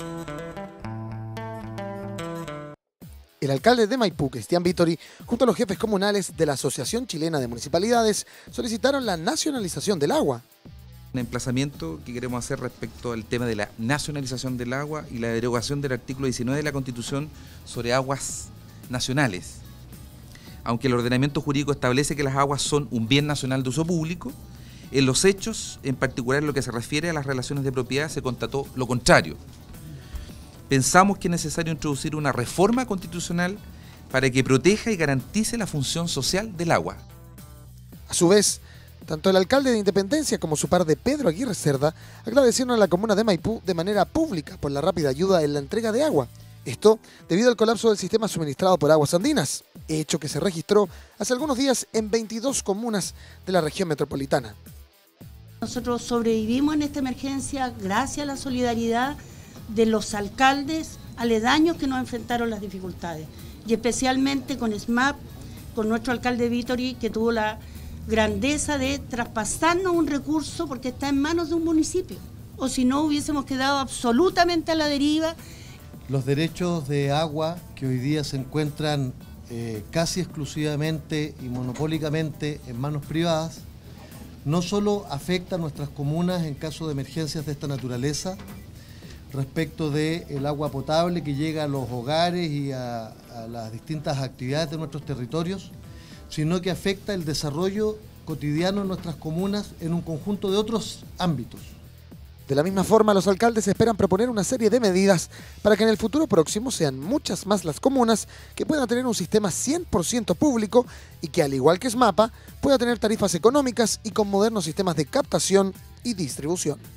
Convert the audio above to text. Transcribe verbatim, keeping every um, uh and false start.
El alcalde de Maipú, Cristian Vittori, junto a los jefes comunales de la Asociación Chilena de Municipalidades, solicitaron la nacionalización del agua. Un emplazamiento que queremos hacer respecto al tema de la nacionalización del agua y la derogación del artículo diecinueve de la Constitución sobre aguas nacionales. Aunque el ordenamiento jurídico establece que las aguas son un bien nacional de uso público, en los hechos, en particular en lo que se refiere a las relaciones de propiedad, se constató lo contrario. Pensamos que es necesario introducir una reforma constitucional para que proteja y garantice la función social del agua. A su vez, tanto el alcalde de Independencia como su par de Pedro Aguirre Cerda agradecieron a la comuna de Maipú de manera pública por la rápida ayuda en la entrega de agua. Esto debido al colapso del sistema suministrado por Aguas Andinas, hecho que se registró hace algunos días en veintidós comunas de la región metropolitana. Nosotros sobrevivimos en esta emergencia gracias a la solidaridad de los alcaldes aledaños que nos enfrentaron las dificultades, y especialmente con S M A P, con nuestro alcalde Vittori, que tuvo la grandeza de traspasarnos un recurso porque está en manos de un municipio, o si no hubiésemos quedado absolutamente a la deriva. Los derechos de agua que hoy día se encuentran eh, casi exclusivamente y monopólicamente en manos privadas, no solo afecta a nuestras comunas en caso de emergencias de esta naturaleza, respecto del agua potable que llega a los hogares y a, a las distintas actividades de nuestros territorios, sino que afecta el desarrollo cotidiano en nuestras comunas en un conjunto de otros ámbitos. De la misma forma, los alcaldes esperan proponer una serie de medidas para que en el futuro próximo sean muchas más las comunas que puedan tener un sistema cien por ciento público y que, al igual que S M A P A, pueda tener tarifas económicas y con modernos sistemas de captación y distribución.